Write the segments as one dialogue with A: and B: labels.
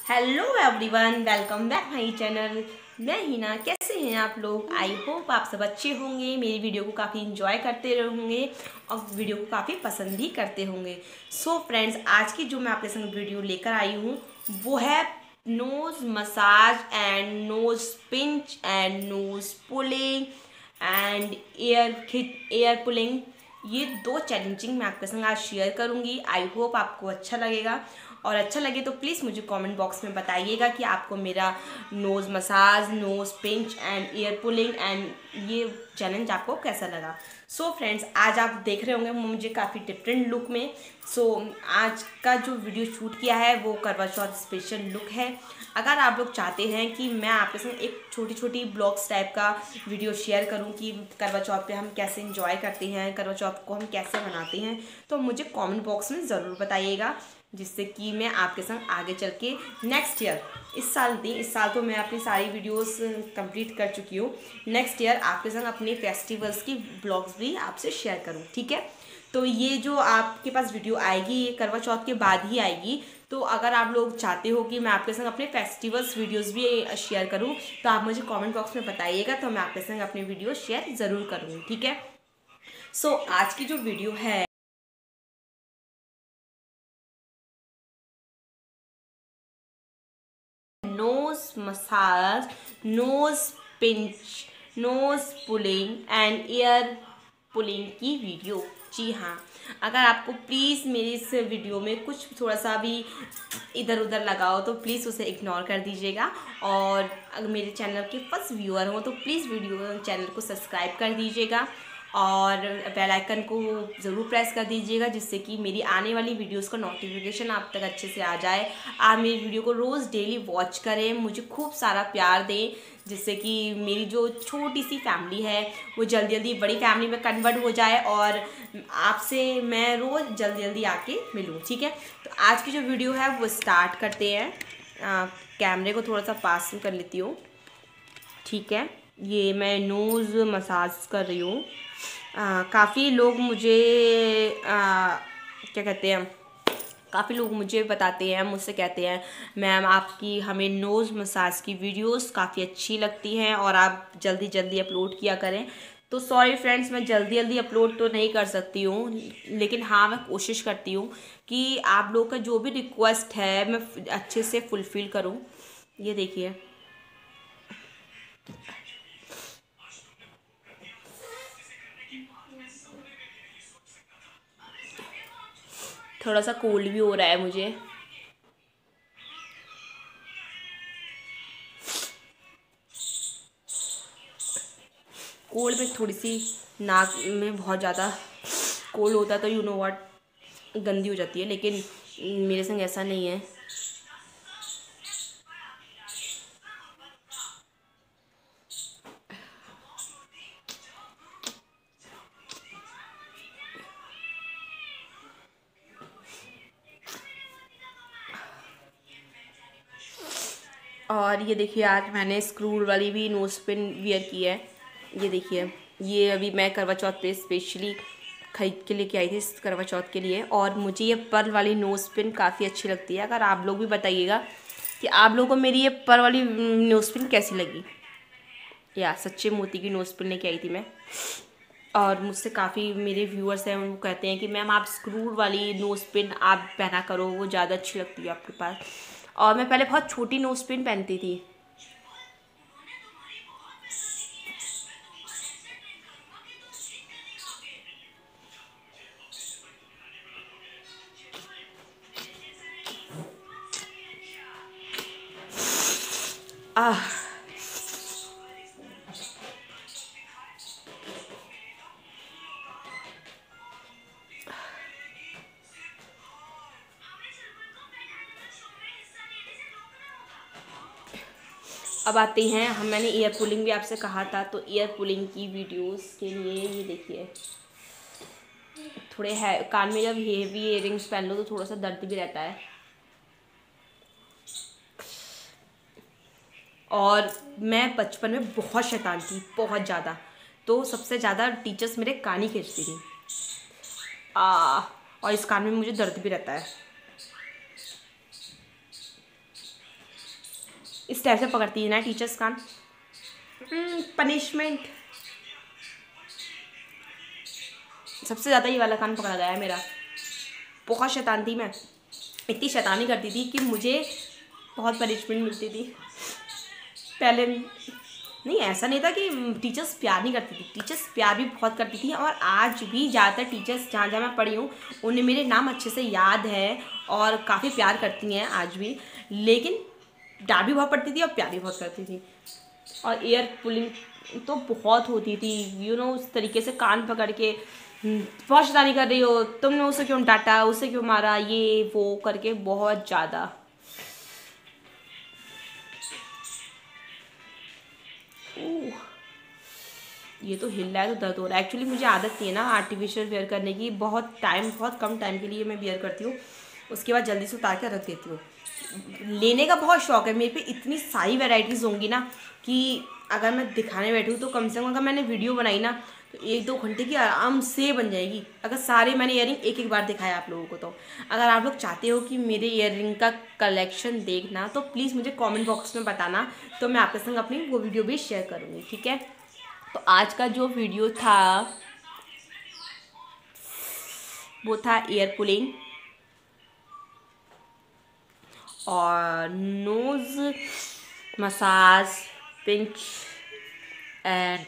A: Hello everyone, welcome back my channel. मैं हिना। कैसे हैं आप लोग? आई होप आप सब अच्छे होंगे, मेरी वीडियो को काफ़ी इंजॉय करते होंगे और वीडियो को काफ़ी पसंद भी करते होंगे। सो फ्रेंड्स, आज की जो मैं आपके संग वीडियो लेकर आई हूँ वो है nose massage and nose pinch and nose pulling and ear pulling. ये दो चैलेंजिंग मैं आपके संग आज शेयर करूँगी। आई होप आपको अच्छा लगेगा, और अच्छा लगे तो प्लीज़ मुझे कमेंट बॉक्स में बताइएगा कि आपको मेरा nose massage, nose pinch and ear pulling and ये चैलेंज आपको कैसा लगा। सो फ्रेंड्स, आज आप देख रहे होंगे मुझे काफ़ी डिफरेंट लुक में। आज का जो वीडियो शूट किया है वो करवा चौथ स्पेशल लुक है। अगर आप लोग चाहते हैं कि मैं आपके साथ एक छोटी छोटी ब्लॉग्स टाइप का वीडियो शेयर करूं कि करवा चौथ पे हम कैसे इंजॉय करते हैं, करवा चौथ को हम कैसे मनाते हैं, तो मुझे कमेंट बॉक्स में ज़रूर बताइएगा, जिससे कि मैं आपके संग आगे चल के नेक्स्ट ईयर, इस साल नहीं, इस साल तो मैं अपनी सारी वीडियोस कंप्लीट कर चुकी हूँ। नेक्स्ट ईयर आपके संग अपने फेस्टिवल्स की ब्लॉग्स भी आपसे शेयर करूँ, ठीक है। तो ये जो आपके पास वीडियो आएगी ये करवा चौथ के बाद ही आएगी। तो अगर आप लोग चाहते हो कि मैं आपके संग अपने फेस्टिवल्स वीडियोस भी शेयर करूं, तो आप मुझे कमेंट बॉक्स में बताइएगा, तो मैं आपके संग अपने वीडियो शेयर ज़रूर करूँगी, ठीक है। आज की जो वीडियो है nose massage, nose pinch, nose pulling and ear pulling की वीडियो। जी हाँ, अगर आपको प्लीज़ मेरी इस वीडियो में कुछ थोड़ा सा भी इधर उधर लगाओ तो प्लीज़ उसे इग्नोर कर दीजिएगा, और अगर मेरे चैनल के फर्स्ट व्यूअर हो तो प्लीज़ चैनल को सब्सक्राइब कर दीजिएगा और बेल आइकन को ज़रूर प्रेस कर दीजिएगा, जिससे कि मेरी आने वाली वीडियोस का नोटिफिकेशन आप तक अच्छे से आ जाए। आप मेरी वीडियो को रोज़ डेली वॉच करें, मुझे खूब सारा प्यार दें, जिससे कि मेरी जो छोटी सी फैमिली है वो जल्दी जल्दी बड़ी फैमिली में कन्वर्ट हो जाए और आपसे मैं रोज़ जल्दी जल्दी आके मिलूँ, ठीक है। तो आज की जो वीडियो है वो स्टार्ट करते हैं। कैमरे को थोड़ा सा पास कर लेती हूँ, ठीक है। ये मैं नोज़ मसाज कर रही हूँ। काफ़ी लोग मुझे क्या कहते हैं, काफ़ी लोग मुझे बताते हैं, मुझसे कहते हैं मैम आपकी हमें नोज़ मसाज की वीडियोस काफ़ी अच्छी लगती हैं और आप जल्दी जल्दी अपलोड किया करें। तो सॉरी फ्रेंड्स, मैं जल्दी जल्दी अपलोड तो नहीं कर सकती हूँ, लेकिन हाँ मैं कोशिश करती हूँ कि आप लोग का जो भी रिक्वेस्ट है मैं अच्छे से फुलफ़िल करूँ। ये देखिए, थोड़ा सा कोल्ड भी हो रहा है मुझे। कोल्ड में थोड़ी सी नाक में बहुत ज़्यादा कोल्ड होता है तो यू नो व्हाट गंदी हो जाती है, लेकिन मेरे संग ऐसा नहीं है। और ये देखिए, आज मैंने स्क्रू वाली भी नोज पिन वियर की है। ये देखिए, ये अभी मैं करवा चौथ पे स्पेशली खरीद के लेके आई थी इस करवा चौथ के लिए, और मुझे ये पर्ल वाली नोज पिन काफ़ी अच्छी लगती है। अगर आप लोग भी बताइएगा कि आप लोगों को मेरी ये पर्ल वाली नोज पिन कैसी लगी। या सच्चे मोती की नोज पिन लेके आई थी मैं, और मुझसे काफ़ी मेरे व्यूअर्स हैं वो कहते हैं कि मैम आप स्क्रू वाली नोज़ पिन आप पहना करो, वो ज़्यादा अच्छी लगती है आपके पास। और मैं पहले बहुत छोटी नोज़ पिन पहनती थी। आह, अब आते हैं हम, मैंने ईयर पुलिंग भी आपसे कहा था, तो ईयर पुलिंग की वीडियोस के लिए ये देखिए, थोड़े है कान में जब हेवी इयररिंग्स पहन लो तो थोड़ा सा दर्द भी रहता है। और मैं बचपन में बहुत शैतान थी, बहुत ज़्यादा। तो सबसे ज़्यादा टीचर्स मेरे कान ही खींचती थी। और इस कान में मुझे दर्द भी रहता है। इस टाइप से पकड़ती है ना टीचर्स कान। पनिशमेंट। सबसे ज़्यादा ये वाला कान पकड़ा गया है मेरा। बहुत शैतान थी मैं, इतनी शैतानी करती थी कि मुझे बहुत पनिशमेंट मिलती थी पहले। नहीं, ऐसा नहीं था कि टीचर्स प्यार नहीं करती थी, टीचर्स प्यार भी बहुत करती थी। और आज भी ज़्यादातर टीचर्स जहाँ जहाँ मैं पढ़ी हूँ उन्हें मेरे नाम अच्छे से याद है और काफ़ी प्यार करती हैं आज भी। लेकिन डांट भी बहुत पड़ती थी और प्यार भी बहुत करती थी। और एयर पुलिंग तो बहुत होती थी, उस तरीके से कान पकड़ के बहुत शैतानी कर रही हो, तुमने उसे क्यों डांटा, उसे क्यों मारा, ये वो करके बहुत ज़्यादा। ये तो हिल रहा है तो दर्द हो रहा है। एक्चुअली मुझे आदत नहीं है ना आर्टिफिशियल वेयर करने की, बहुत कम टाइम के लिए मैं वेयर करती हूँ, उसके बाद जल्दी से उतार कर रख देती हूँ। लेने का बहुत शौक है मेरे पे, इतनी सारी वैरायटीज़ होंगी ना कि अगर मैं दिखाने बैठूँ तो कम से कम अगर मैंने वीडियो बनाई ना तो 1-2 घंटे की आराम से बन जाएगी, अगर सारे मैंने ईयरिंग एक बार दिखाया आप लोगों को तो। अगर आप लोग चाहते हो कि मेरे ईयरिंग का कलेक्शन देखना तो प्लीज़ मुझे कमेंट बॉक्स में बताना, तो मैं आपके संग अपनी वो वीडियो भी शेयर करूँगी, ठीक है। तो आज का जो वीडियो था वो था ईयर पुलिंग और नोज़ मसाज, पिंच एंड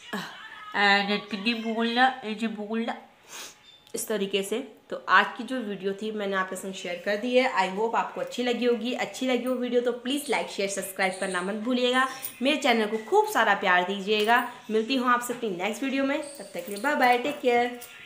A: बोलना इस तरीके से। तो आज की जो वीडियो थी मैंने आपके संग शेयर कर दी है। आई होप आपको अच्छी लगी होगी। अच्छी लगी हो वीडियो तो प्लीज़ लाइक शेयर सब्सक्राइब करना मत भूलिएगा। मेरे चैनल को खूब सारा प्यार दीजिएगा। मिलती हूँ आपसे अपनी नेक्स्ट वीडियो में, तब तक के लिए बाय बाय, टेक केयर।